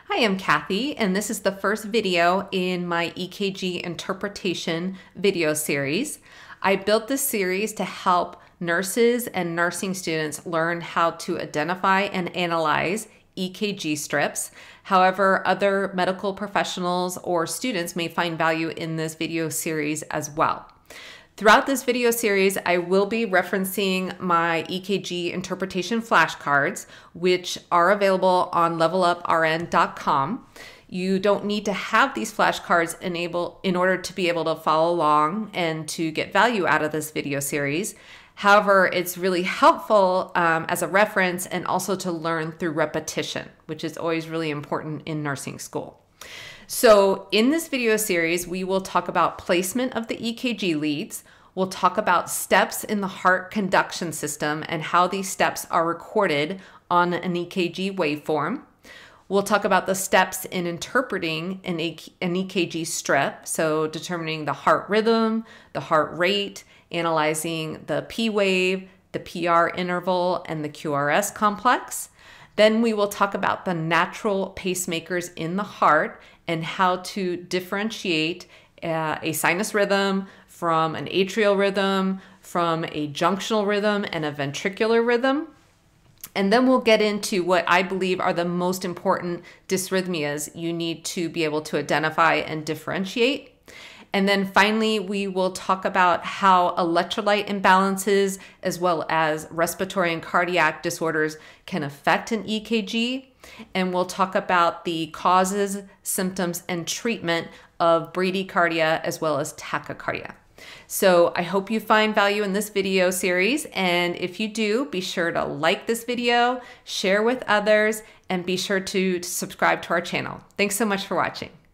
Hi, I'm Cathy, and this is the first video in my EKG Interpretation video series. I built this series to help nurses and nursing students learn how to identify and analyze EKG strips. However, other medical professionals or students may find value in this video series as well. Throughout this video series, I will be referencing my EKG interpretation flashcards, which are available on leveluprn.com. You don't need to have these flashcards in order to be able to follow along and to get value out of this video series. However, it's really helpful as a reference and also to learn through repetition, which is always really important in nursing school. So in this video series, we will talk about placement of the EKG leads. We'll talk about steps in the heart conduction system and how these steps are recorded on an EKG waveform. We'll talk about the steps in interpreting an EKG strip, so determining the heart rhythm, the heart rate, analyzing the P wave, the PR interval, and the QRS complex. Then we will talk about the natural pacemakers in the heart and how to differentiate a sinus rhythm from an atrial rhythm, from a junctional rhythm, and a ventricular rhythm. And then we'll get into what I believe are the most important dysrhythmias you need to be able to identify and differentiate. And then finally, we will talk about how electrolyte imbalances as well as respiratory and cardiac disorders can affect an EKG. And we'll talk about the causes, symptoms, and treatment of bradycardia as well as tachycardia. So I hope you find value in this video series. And if you do, be sure to like this video, share with others, and be sure to subscribe to our channel. Thanks so much for watching.